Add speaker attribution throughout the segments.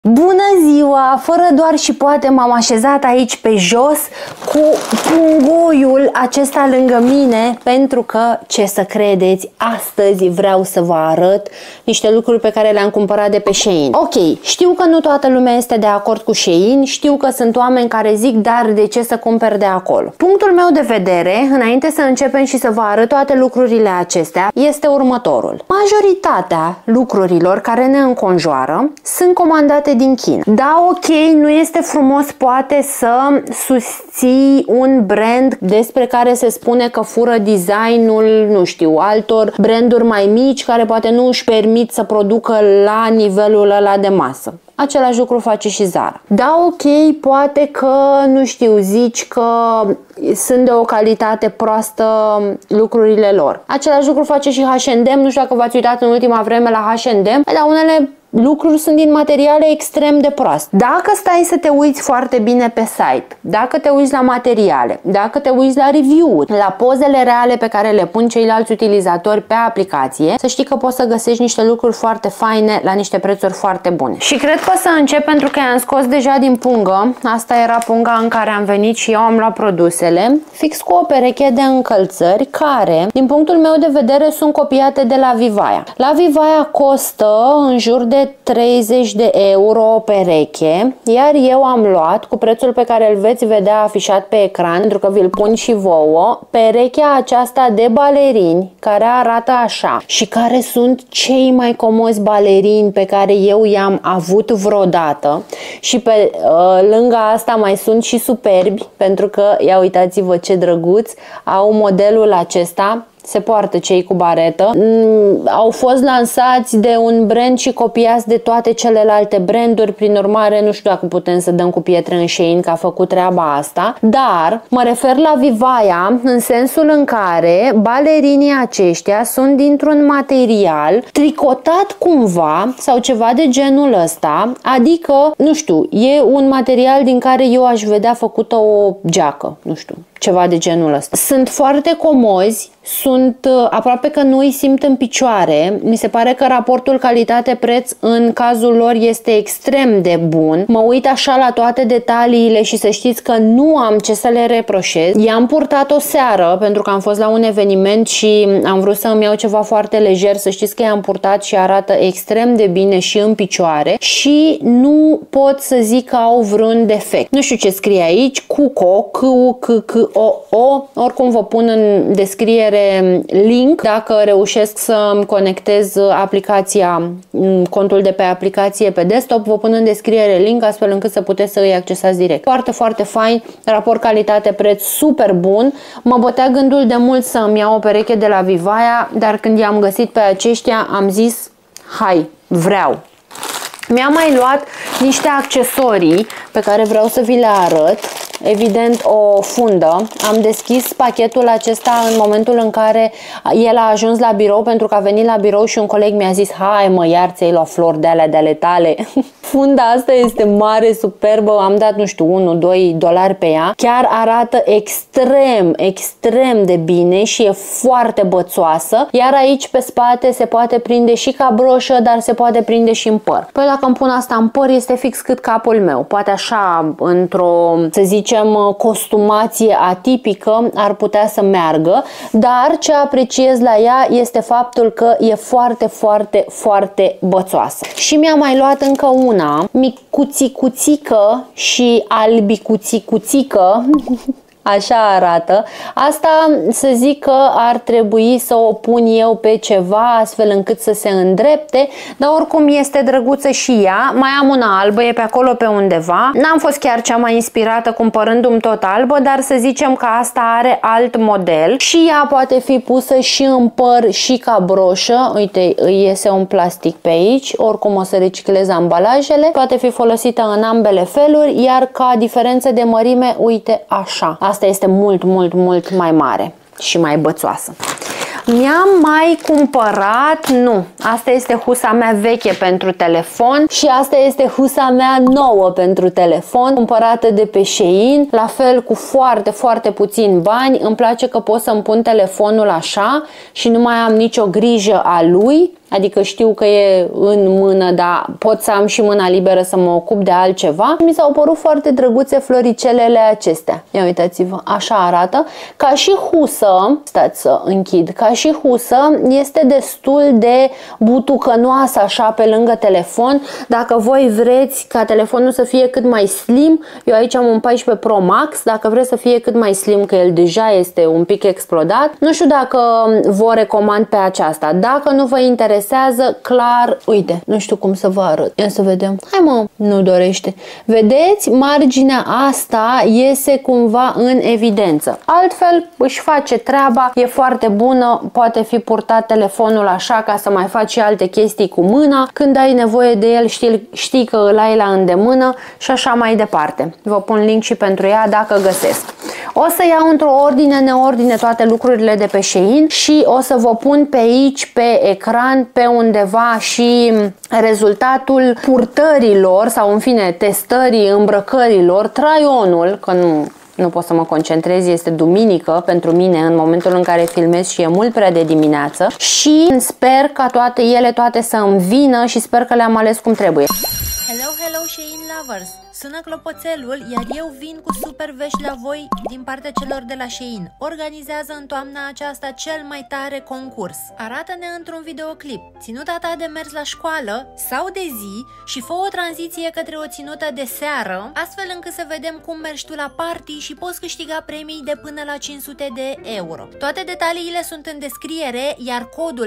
Speaker 1: Bună ziua! Fără doar și poate m-am așezat aici pe jos cu pungoiul acesta lângă mine pentru că, ce să credeți, astăzi vreau să vă arăt niște lucruri pe care le-am cumpărat de pe Shein. Ok, știu că nu toată lumea este de acord cu Shein, știu că sunt oameni care zic, dar de ce să cumperi de acolo? Punctul meu de vedere, înainte să începem și să vă arăt toate lucrurile acestea, este următorul. Majoritatea lucrurilor care ne înconjoară sunt comandate din China. Da, ok, nu este frumos poate să susții un brand despre care se spune că fură designul, nu știu, altor branduri mai mici care poate nu își permit să producă la nivelul ăla de masă. Același lucru face și Zara. Da, ok, poate că, nu știu, zici că sunt de o calitate proastă lucrurile lor. Același lucru face și H&M, nu știu dacă v-ați uitat în ultima vreme la H&M, dar unele lucruri sunt din materiale extrem de proaste. Dacă stai să te uiți foarte bine pe site, dacă te uiți la materiale, dacă te uiți la review-uri, la pozele reale pe care le pun ceilalți utilizatori pe aplicație, să știi că poți să găsești niște lucruri foarte faine la niște prețuri foarte bune. Și cred că o să încep pentru că i-am scos deja din pungă. Asta era punga în care am venit și eu am luat produsele, fix cu o pereche de încălțări care, din punctul meu de vedere, sunt copiate de la Vivaia. La Vivaia costă în jur de 30 de euro o pereche, iar eu am luat, cu prețul pe care îl veți vedea afișat pe ecran, pentru că vi-l pun și vouă, perechea aceasta de balerini, care arată așa și care sunt cei mai comozi balerini pe care eu i-am avut vreodată. Și pe lângă asta mai sunt și superbi, pentru că, ia uitați-vă ce drăguț, au modelul acesta. Se poartă cei cu baretă. Au fost lansați de un brand și copiați de toate celelalte branduri, prin urmare nu știu dacă putem să dăm cu pietre în Shein că a făcut treaba asta, dar mă refer la Vivaia în sensul în care balerinii aceștia sunt dintr-un material tricotat cumva sau ceva de genul ăsta, adică, nu știu, e un material din care eu aș vedea făcută o geacă, nu știu, ceva de genul ăsta. Sunt foarte comozi, sunt aproape că nu îi simt în picioare. Mi se pare că raportul calitate-preț în cazul lor este extrem de bun. Mă uit așa la toate detaliile și să știți că nu am ce să le reproșez. I-am purtat o seară pentru că am fost la un eveniment și am vrut să îmi iau ceva foarte lejer. Să știți că i-am purtat și arată extrem de bine și în picioare și nu pot să zic că au vreun defect. Nu știu ce scrie aici, Cuco, C-U-C-C-O-O, oricum vă pun în descriere link dacă reușesc să-mi conectez aplicația, contul de pe aplicație pe desktop, vă pun în descriere link astfel încât să puteți să îi accesați direct. Foarte, foarte fain, raport calitate-preț super bun. Mă bătea gândul de mult să îmi iau o pereche de la Vivaia, dar când i-am găsit pe aceștia am zis, hai, vreau. Mi-am mai luat niște accesorii pe care vreau să vi le arăt. Evident, o fundă. Am deschis pachetul acesta în momentul în care el a ajuns la birou, pentru că a venit la birou și un coleg mi-a zis, hai mă, iar ți-ai luat flori de alea de ale tale. Funda asta este mare, superbă, am dat, nu știu, 1-2 dolari pe ea. Chiar arată extrem, extrem de bine și e foarte bățoasă. Iar aici pe spate se poate prinde și ca broșă, dar se poate prinde și în păr. Păi dacă îmi pun asta în păr, este fix cât capul meu. Poate așa, într-o, să zicem, costumație atipică ar putea să meargă, dar ce apreciez la ea este faptul că e foarte, foarte, foarte bățoasă. Și mi-am mai luat încă una, micuțicuțică și albicuțicuțică. Așa arată. Asta să zic că ar trebui să o pun eu pe ceva astfel încât să se îndrepte, dar oricum este drăguță și ea. Mai am una albă, e pe acolo pe undeva. N-am fost chiar cea mai inspirată cumpărându-mi tot albă, dar să zicem că asta are alt model și ea poate fi pusă și în păr și ca broșă. Uite, îi iese un plastic pe aici, oricum o să reciclez ambalajele. Poate fi folosită în ambele feluri, iar ca diferență de mărime, uite așa. Asta este mult, mult, mult mai mare și mai bățoasă. Mi-am mai cumpărat, nu, asta este husa mea veche pentru telefon și asta este husa mea nouă pentru telefon, cumpărată de pe Shein, la fel cu foarte, foarte puțini bani. Îmi place că pot să-mi pun telefonul așa și nu mai am nicio grijă a lui. adică știu că e în mână, dar pot să am și mâna liberă să mă ocup de altceva. Mi s-au părut foarte drăguțe floricelele acestea. Ia uitați-vă, așa arată. Ca și husă, stați să închid, ca și husă este destul de butucănoasă așa pe lângă telefon. Dacă voi vreți ca telefonul să fie cât mai slim, eu aici am un 14 Pro Max, dacă vreți să fie cât mai slim, că el deja este un pic explodat, nu știu dacă vă recomand pe aceasta. Dacă nu vă interesează, clar, uite, nu știu cum să vă arăt. Ia să vedem. Hai mă, nu dorește. Vedeți, marginea asta iese cumva în evidență. Altfel, își face treaba, e foarte bună, poate fi purtat telefonul așa ca să mai faci și alte chestii cu mâna. Când ai nevoie de el, știi că îl ai la îndemână și așa mai departe. Vă pun link și pentru ea dacă găsesc. O să iau într-o ordine, neordine toate lucrurile de pe Shein și o să vă pun pe aici, pe ecran, pe undeva și rezultatul purtărilor sau în fine testării îmbrăcărilor, try-on-ul, că nu pot să mă concentrez, este duminică pentru mine în momentul în care filmez și e mult prea de dimineață și sper ca toate să îmi vină și sper că le-am ales cum trebuie.
Speaker 2: Hello Shein lovers! Sună clopoțelul, iar eu vin cu super vești la voi din partea celor de la Shein. Organizează în toamna aceasta cel mai tare concurs. Arată-ne într-un videoclip ținuta ta de mers la școală sau de zi și fă o tranziție către o ținută de seară, astfel încât să vedem cum mergi tu la party și poți câștiga premii de până la 500 de euro. Toate detaliile sunt în descriere, iar codul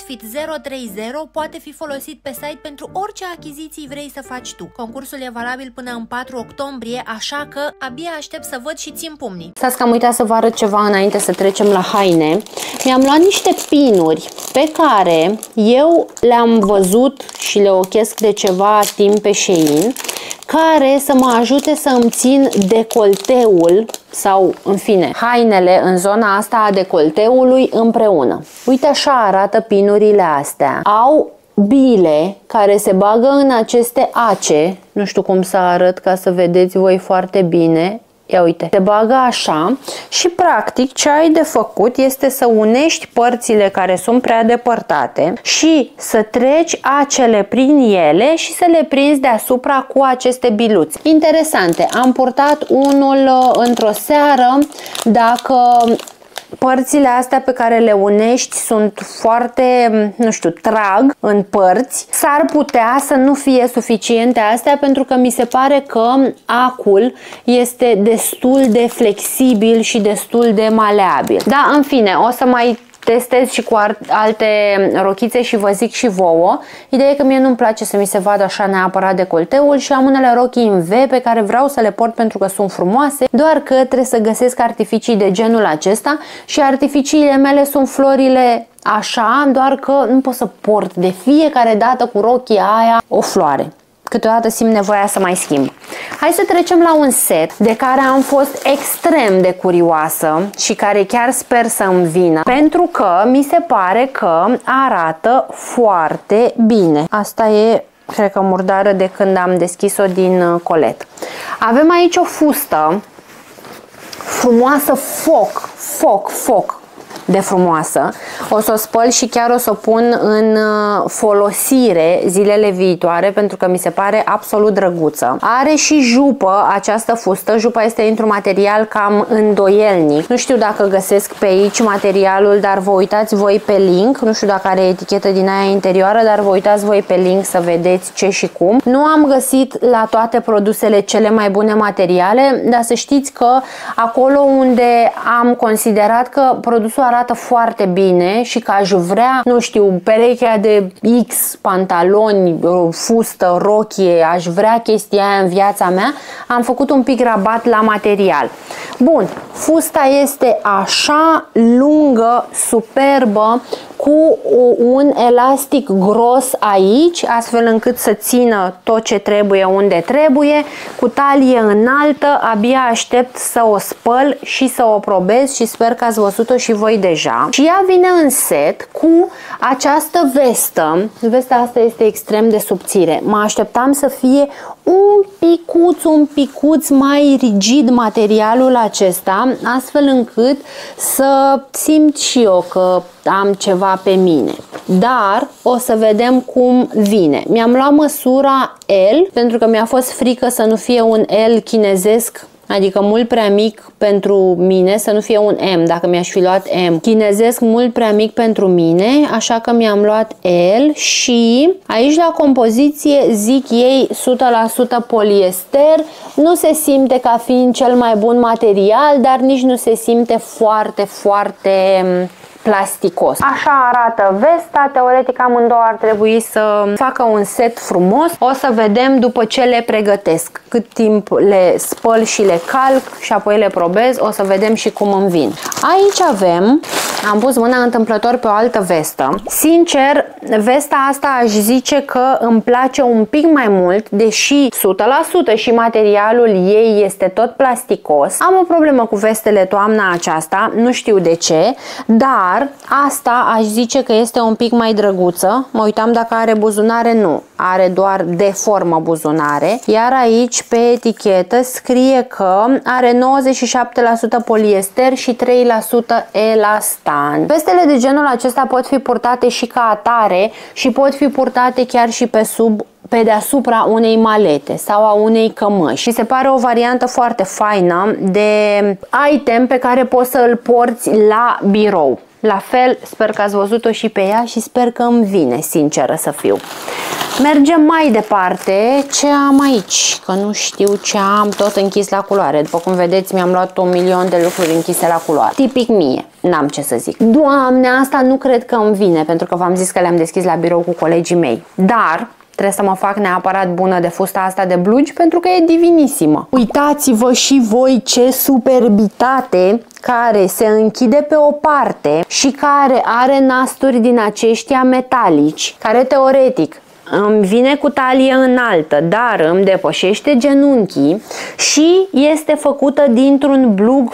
Speaker 2: OUTFIT030 poate fi folosit pe site pentru orice achiziții vrei să faci tu. Concursul e valabil până în 4 octombrie, așa că abia aștept să văd și țin pumnii.
Speaker 1: Stați că am uitat să vă arăt ceva înainte să trecem la haine. Mi-am luat niște pinuri pe care eu le-am văzut și le ochesc de ceva timp pe Shein, care să mă ajute să îmi țin decolteul sau, în fine, hainele în zona asta a decolteului împreună. Uite așa arată pinurile astea. Au bile care se bagă în aceste ace, nu știu cum să arăt ca să vedeți voi foarte bine. Ia uite, se bagă așa și practic ce ai de făcut este să unești părțile care sunt prea depărtate și să treci acele prin ele și să le prinzi deasupra cu aceste biluți. Interesante, am purtat unul într-o seară. Dacă părțile astea pe care le unești sunt foarte, nu știu, trag în părți, s-ar putea să nu fie suficiente astea pentru că mi se pare că acul este destul de flexibil și destul de maleabil. Da, în fine, o să mai testez și cu alte rochițe și vă zic și vouă. Ideea e că mie nu-mi place să mi se vadă așa neapărat decolteul și am unele rochii în V pe care vreau să le port pentru că sunt frumoase, doar că trebuie să găsesc artificii de genul acesta și artificiile mele sunt florile așa, doar că nu pot să port de fiecare dată cu rochia aia o floare. Câteodată simt nevoia să mai schimb. Hai să trecem la un set de care am fost extrem de curioasă și care chiar sper să îmi vină, pentru că mi se pare că arată foarte bine. Asta e, cred că, murdară de când am deschis-o din colet. Avem aici o fustă frumoasă, foc de frumoasă. O să o spăl și chiar o să o pun în folosire zilele viitoare pentru că mi se pare absolut drăguță. Are și jupă această fustă. Jupa este într-un material cam îndoielnic. Nu știu dacă găsesc pe aici materialul, dar vă uitați voi pe link. Nu știu dacă are etichetă din aia interioară, dar vă uitați voi pe link să vedeți ce și cum. Nu am găsit la toate produsele cele mai bune materiale, dar să știți că acolo unde am considerat că produsul arată foarte bine și că aș vrea, nu știu, perechea de X, pantaloni, fustă, rochie, aș vrea chestia aia în viața mea, am făcut un pic rabat la material. Bun, fusta este așa lungă, superbă, cu un elastic gros aici, astfel încât să țină tot ce trebuie unde trebuie, cu talie înaltă. Abia aștept să o spăl și să o probez și sper că ați văzut-o și voi deja. Și ea vine în set cu această vestă. Vesta asta este extrem de subțire. Mă așteptam să fie un picuț mai rigid materialul acesta, astfel încât să simt și eu că am ceva pe mine. dar o să vedem cum vine. Mi-am luat măsura L pentru că mi-a fost frică să nu fie un L chinezesc, adică mult prea mic pentru mine, să nu fie un M, dacă mi-aș fi luat M. Chinezesc mult prea mic pentru mine, așa că mi-am luat L și aici la compoziție zic ei 100% poliester. Nu se simte ca fiind cel mai bun material, dar nici nu se simte foarte plasticos. Așa arată vesta. Teoretic amândouă ar trebui să facă un set frumos. O să vedem după ce le pregătesc. Cât timp le spăl și le calc și apoi le probez, o să vedem și cum îmi vin. Aici am pus mâna întâmplător pe o altă vestă. Sincer, vesta asta aș zice că îmi place un pic mai mult, deși 100% și materialul ei este tot plasticos. Am o problemă cu vestele toamna aceasta, nu știu de ce, dar asta aș zice că este un pic mai drăguță. Mă uitam dacă are buzunare, nu. Are doar de formă buzunare. Iar aici pe etichetă scrie că are 97% poliester și 3% elastan. Vestele de genul acesta pot fi purtate și ca atare și pot fi purtate chiar și pe deasupra unei malete sau a unei cămăși. Și se pare o variantă foarte faină de item pe care poți să îl porți la birou. La fel, sper că ați văzut-o și pe ea și sper că îmi vine, sinceră să fiu. Mergem mai departe. Ce am aici? Că nu știu ce am, tot închis la culoare. După cum vedeți, mi-am luat 1 milion de lucruri închise la culoare. Tipic mie, n-am ce să zic. Doamne, asta nu cred că îmi vine, pentru că v-am zis că le-am deschis la birou cu colegii mei. Dar trebuie să mă fac neapărat bună de fusta asta de blugi, pentru că e divinisimă. Uitați-vă și voi ce superbitate, care se închide pe o parte și care are nasturi din aceștia metalici, care teoretic îmi vine cu talie înaltă, dar îmi depășește genunchii și este făcută dintr-un blug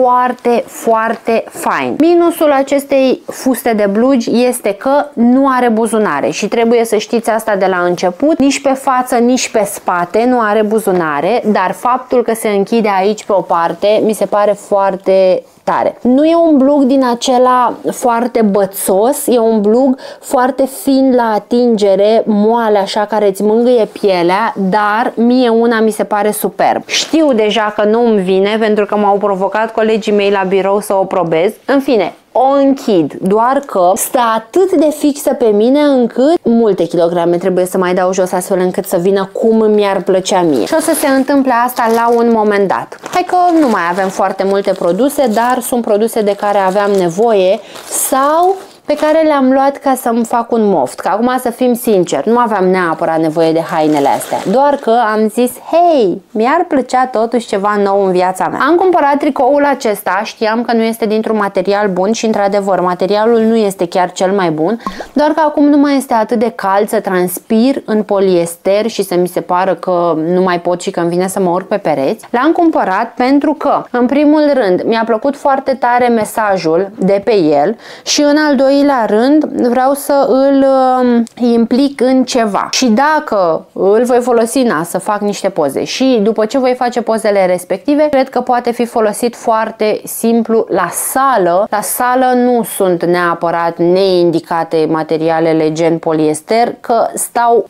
Speaker 1: foarte fain. Minusul acestei fuste de blugi este că nu are buzunare și trebuie să știți asta de la început. Nici pe față, nici pe spate nu are buzunare, dar faptul că se închide aici pe o parte mi se pare foarte tare. Nu e un blug din acela foarte bățos, e un blug foarte fin la atingere, moale așa, care îți mângâie pielea, dar mie una mi se pare superb. Știu deja că nu îmi vine pentru că m-au provocat colegii mei la birou să o probez. În fine, o închid, doar că stă atât de fixă pe mine încât multe kilograme trebuie să mai dau jos astfel încât să vină cum mi-ar plăcea mie. Și o să se întâmple asta la un moment dat. Hai că nu mai avem foarte multe produse, dar sunt produse de care aveam nevoie sau pe care le-am luat ca să-mi fac un moft. Că acum, să fim sinceri, nu aveam neapărat nevoie de hainele astea, doar că am zis, hei, mi-ar plăcea totuși ceva nou în viața mea. Am cumpărat tricoul acesta, știam că nu este dintr-un material bun și într-adevăr materialul nu este chiar cel mai bun, doar că acum nu mai este atât de cald să transpir în poliester și să mi se pară că nu mai pot și că îmi vine să mă urc pe pereți. L-am cumpărat pentru că, în primul rând, mi-a plăcut foarte tare mesajul de pe el și în al doilea rând vreau să îl implic în ceva. Și dacă îl voi folosi, să fac niște poze și după ce voi face pozele respective, cred că poate fi folosit foarte simplu la sală. La sală nu sunt neapărat neindicate materialele gen poliester, că stau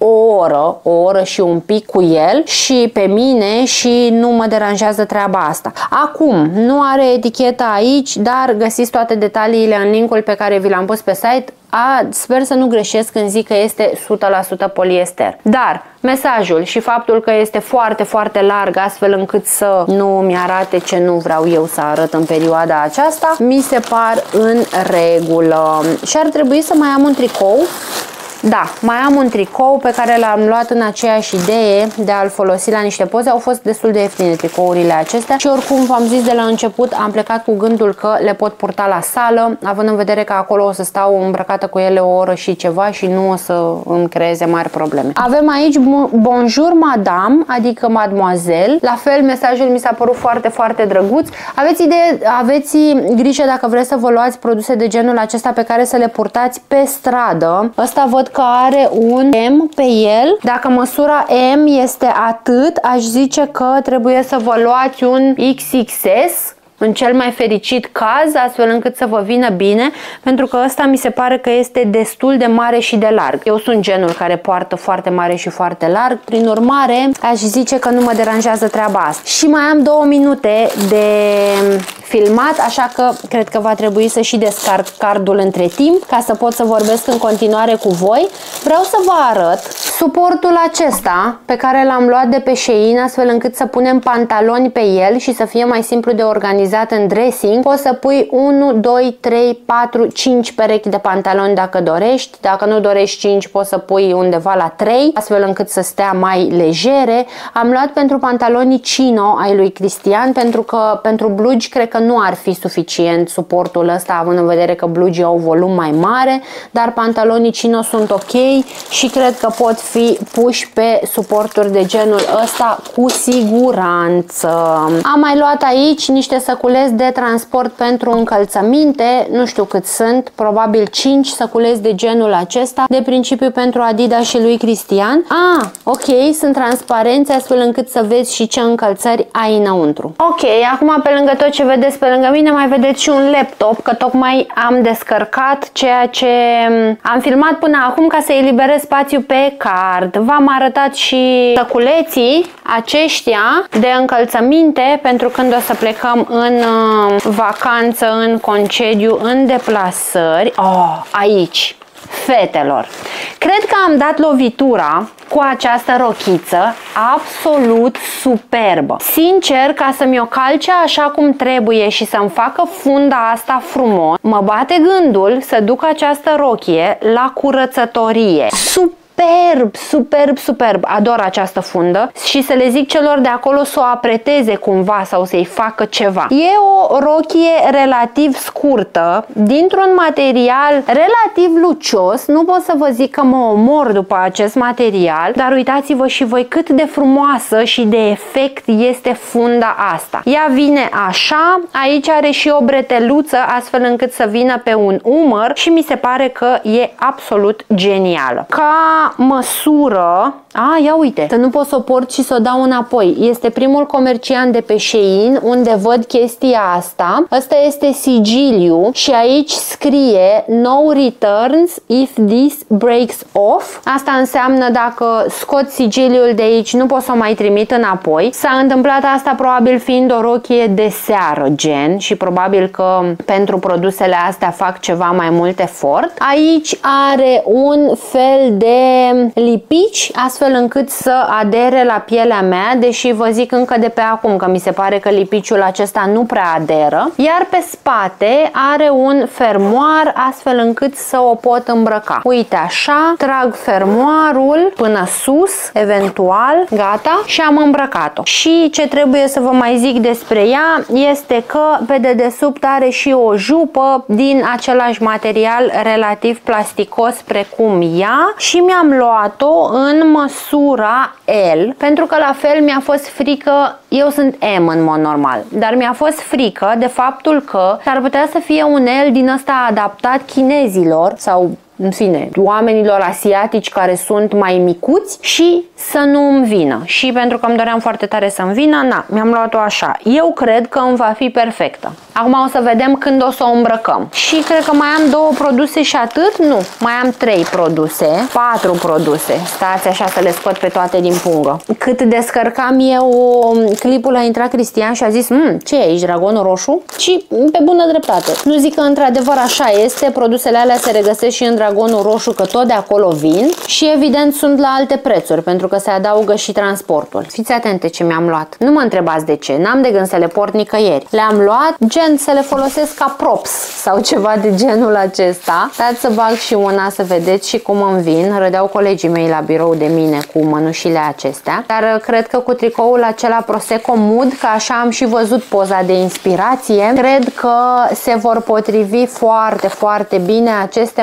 Speaker 1: o oră și un pic cu el și pe mine și nu mă deranjează treaba asta. Acum, nu are eticheta aici, dar găsiți toate detaliile în linkul pe care vi l-am pus pe site. Sper să nu greșesc când zic că este 100% poliester. Dar mesajul și faptul că este foarte larg, astfel încât să nu mi-arate ce nu vreau eu să arăt în perioada aceasta, mi se par în regulă. Și ar trebui să mai am un tricou. Da, mai am un tricou pe care l-am luat în aceeași idee de a-l folosi la niște poze. Au fost destul de ieftine tricourile acestea și oricum v-am zis de la început, am plecat cu gândul că le pot purta la sală, având în vedere că acolo o să stau îmbrăcată cu ele o oră și ceva și nu o să îmi creeze mari probleme. Avem aici Bonjour Madame, adică Mademoiselle. La fel, mesajul mi s-a părut foarte drăguț. Aveți grijă dacă vreți să vă luați produse de genul acesta pe care să le purtați pe stradă. Ăsta văd că are un M pe el. Dacă măsura M este atât, aș zice că trebuie să vă luați un XXS în cel mai fericit caz, astfel încât să vă vină bine, pentru că ăsta mi se pare că este destul de mare și de larg. Eu sunt genul care poartă foarte mare și foarte larg, prin urmare aș zice că nu mă deranjează treaba asta. Și mai am 2 minute de filmat, așa că cred că va trebui să și descarc cardul între timp ca să pot să vorbesc în continuare cu voi. Vreau să vă arăt suportul acesta pe care l-am luat de pe Shein, astfel încât să punem pantaloni pe el și să fie mai simplu de organizat în dressing. Poți să pui 1, 2, 3, 4, 5 perechi de pantaloni dacă dorești. Dacă nu dorești 5, poți să pui undeva la 3, astfel încât să stea mai legere. Am luat pentru pantalonii chino ai lui Cristian, pentru că pentru blugi cred că nu ar fi suficient suportul ăsta, având în vedere că blugii au volum mai mare, dar pantalonii chino sunt ok și cred că pot fi puși pe suporturi de genul ăsta cu siguranță. Am mai luat aici niște săculeți de transport pentru încălțăminte, nu știu cât sunt, probabil 5 săculeți de genul acesta, de principiu pentru Adidas și lui Cristian. Ok, sunt transparenți astfel încât să vezi și ce încălțări ai înăuntru. Ok, acum pe lângă tot ce vedeți pe lângă mine mai vedeți și un laptop, că tocmai am descărcat ceea ce am filmat până acum ca să eliberez spațiu pe card. V-am arătat și săculeții aceștia de încălțăminte pentru când o să plecăm în vacanță, în concediu, în deplasări. Aici, fetelor, cred că am dat lovitura cu această rochiță absolut superbă. Sincer, ca să mi-o calce așa cum trebuie și să-mi facă funda asta frumos, mă bate gândul să duc această rochie la curățătorie. Superb, superb, superb. Ador această fundă și să le zic celor de acolo să o apreteze cumva sau să-i facă ceva. E o rochie relativ scurtă, dintr-un material relativ lucios. Nu pot să vă zic că mă omor după acest material, dar uitați-vă și voi cât de frumoasă și de efect este funda asta. Ea vine așa, aici are și o breteluță astfel încât să vină pe un umăr și mi se pare că e absolut genială. Ca măsură, ia uite, să nu pot să o port și să o dau înapoi. Este primul comerciant de pe Shein unde văd chestia asta. Asta este sigiliu și aici scrie no returns if this breaks off. Asta înseamnă dacă scot sigiliul de aici nu pot să o mai trimit înapoi. S-a întâmplat asta probabil fiind o rochie de seară gen și probabil că pentru produsele astea fac ceva mai mult efort. Aici are un fel de lipici astfel încât să adere la pielea mea, deși vă zic încă de pe acum că mi se pare că lipiciul acesta nu prea aderă. Iar pe spate are un fermoar astfel încât să o pot îmbrăca. Uite așa, trag fermoarul până sus, eventual, gata, și am îmbrăcat-o. Și ce trebuie să vă mai zic despre ea este că pe dedesubt are și o jupă din același material relativ plasticos precum ea și mi-am luat-o în măsura L, pentru că la fel mi-a fost frică, eu sunt M în mod normal, dar mi-a fost frică de faptul că s-ar putea să fie un L din ăsta adaptat chinezilor sau în fine, oamenilor asiatici care sunt mai micuți și să nu îmi vină. Și pentru că îmi doream foarte tare să-mi vină, mi-am luat-o așa. Eu cred că îmi va fi perfectă. Acum o să vedem când o să o îmbrăcăm. Și cred că mai am 2 produse și atât? Nu, mai am 3 produse, 4 produse. Stați așa să le scot pe toate din pungă. Cât descărcam eu clipul, a intrat Cristian și a zis: ce e aici, dragonul roșu? Și pe bună dreptate. Nu zic că într-adevăr așa este, produsele alea se regăsesc și în dragonul roșu, că tot de acolo vin și evident sunt la alte prețuri pentru că se adaugă și transportul. Fiți atente ce mi-am luat. Nu mă întrebați de ce, n-am de gând să le port nicăieri. Le-am luat gen să le folosesc ca props sau ceva de genul acesta. Dați să bag și una să vedeți și cum îmi vin. Râdeau colegii mei la birou de mine cu mănușile acestea, dar cred că cu tricoul acela Prosecco Mood, că așa am și văzut poza de inspirație, cred că se vor potrivi foarte, foarte bine aceste mănuși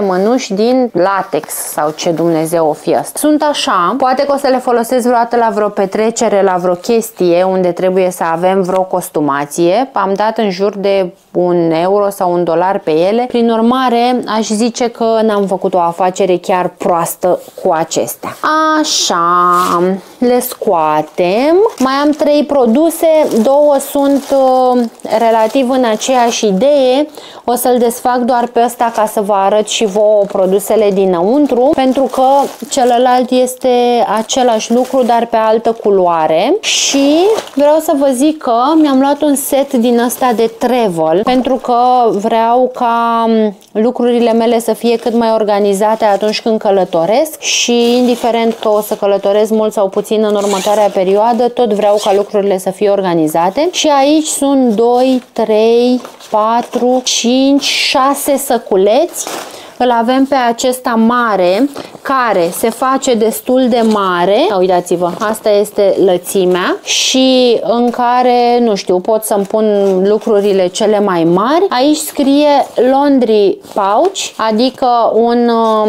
Speaker 1: căști din latex sau ce Dumnezeu o fi asta. Sunt așa, poate că o să le folosesc vreodată la vreo petrecere, la vreo chestie unde trebuie să avem vreo costumație. Am dat în jur de €1 sau $1 pe ele. Prin urmare, aș zice că n-am făcut o afacere chiar proastă cu acestea. Așa, le scoatem. Mai am 3 produse, 2 sunt relativ în aceeași idee. O să-l desfac doar pe ăsta ca să vă arăt și vouă produsele dinăuntru, pentru că celălalt este același lucru, dar pe altă culoare. Și vreau să vă zic că mi-am luat un set din ăsta de travel, pentru că vreau ca lucrurile mele să fie cât mai organizate atunci când călătoresc și indiferent că o să călătoresc mult sau puțin în următoarea perioadă, tot vreau ca lucrurile să fie organizate. Și aici sunt 2, 3, 4, 5, 6 săculeți. Îl avem pe acesta mare, care se face destul de mare. Uitați-vă, asta este lățimea și în care, nu știu, pot să-mi pun lucrurile cele mai mari. Aici scrie laundry pouch, adică un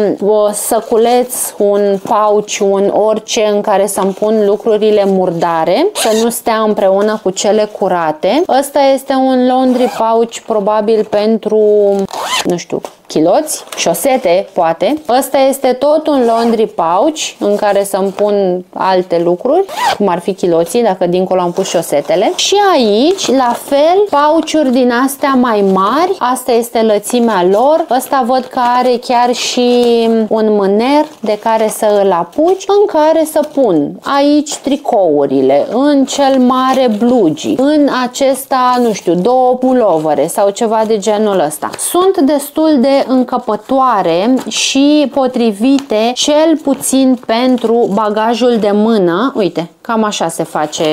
Speaker 1: săculeț, un pouch, un orice în care să-mi pun lucrurile murdare, să nu stea împreună cu cele curate. Ăsta este un laundry pouch probabil pentru, nu știu, chiloți, șosete, poate. Ăsta este tot un laundry pouch în care să-mi pun alte lucruri, cum ar fi chiloții, dacă dincolo am pus șosetele. Și aici, la fel, pouch-uri din astea mai mari. Asta este lățimea lor. Ăsta văd că are chiar și un mâner de care să îl apuci, în care să pun aici tricourile, în cel mare blugi, în acesta, nu știu, 2 pulovere sau ceva de genul ăsta. Sunt destul de încăpătoare și potrivite cel puțin pentru bagajul de mână. Uite, cam așa se face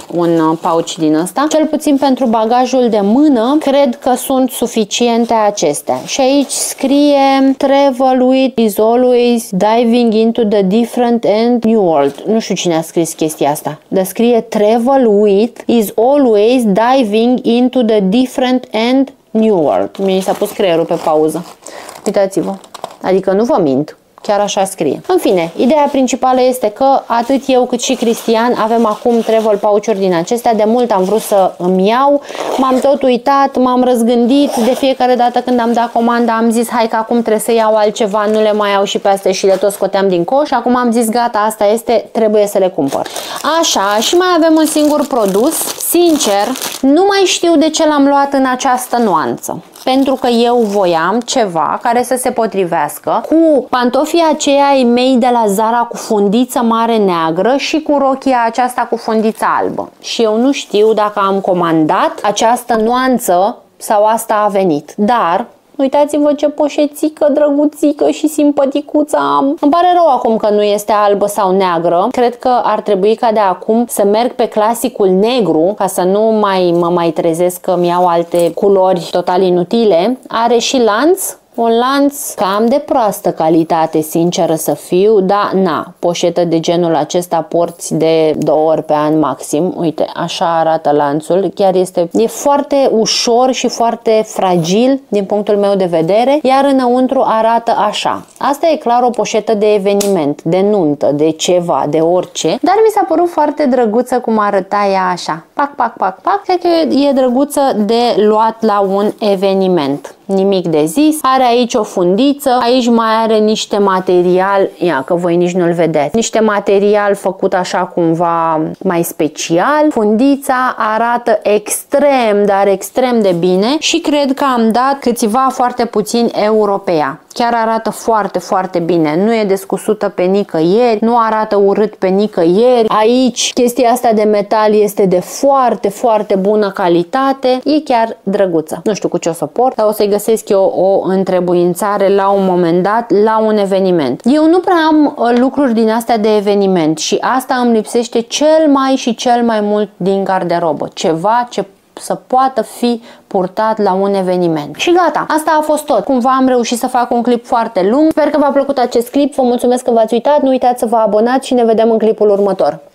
Speaker 1: un pouch din ăsta. Cel puțin pentru bagajul de mână cred că sunt suficiente acestea. Și aici scrie Travel with is always diving into the different and new world. Nu știu cine a scris chestia asta, dar scrie Travel with is always diving into the different and New World. Mi s-a pus creierul pe pauză. Uitați-vă. Adică nu vă mint. Chiar așa scrie. În fine, ideea principală este că atât eu cât și Cristian avem acum travel pouch-uri din acestea. De mult am vrut să îmi iau. M-am tot uitat, m-am răzgândit. De fiecare dată când am dat comanda am zis hai că acum trebuie să iau altceva, nu le mai iau și pe astea și le tot scoteam din coș. Și acum am zis gata, asta este, trebuie să le cumpăr. Așa, și mai avem un singur produs. Sincer, nu mai știu de ce l-am luat în această nuanță. Pentru că eu voiam ceva care să se potrivească cu pantofii aceia ai mei de la Zara cu fundiță mare neagră și cu rochia aceasta cu fundiță albă. Și eu nu știu dacă am comandat această nuanță sau asta a venit. Dar uitați-vă ce poșețică drăguțică și simpaticuță am. Îmi pare rău acum că nu este albă sau neagră. Cred că ar trebui ca de acum să merg pe clasicul negru, ca să nu mă mai trezesc că îmi iau alte culori total inutile. Are și lanț. Un lanț cam de proastă calitate, sinceră să fiu, dar na, poșetă de genul acesta porți de 2 ori pe an maxim. Uite, așa arată lanțul, chiar e foarte ușor și foarte fragil din punctul meu de vedere, iar înăuntru arată așa. Asta e clar o poșetă de eveniment, de nuntă, de ceva, de orice, dar mi s-a părut foarte drăguță cum arăta ea așa. Pac, pac, pac, pac. Cred că e drăguță de luat la un eveniment. Nimic de zis. Are aici o fundiță, aici mai are niște material, ia că voi nici nu-l vedeți, niște material făcut așa cumva mai special. Fundița arată extrem, dar extrem de bine și cred că am dat câțiva foarte puțini euro pe ea. Chiar arată foarte, foarte bine. Nu e descusută pe nicăieri, nu arată urât pe nicăieri. Aici chestia asta de metal este de foarte, foarte bună calitate. E chiar drăguță. Nu știu cu ce o să port, dar o să-i găsesc eu o întrebuințare la un moment dat, la un eveniment. Eu nu prea am lucruri din astea de eveniment și asta îmi lipsește cel mai mult din garderobă. Ceva ce să poată fi purtat la un eveniment. Și gata, asta a fost tot. Cumva am reușit să fac un clip foarte lung. Sper că v-a plăcut acest clip, vă mulțumesc că v-ați uitat, nu uitați să vă abonați și ne vedem în clipul următor.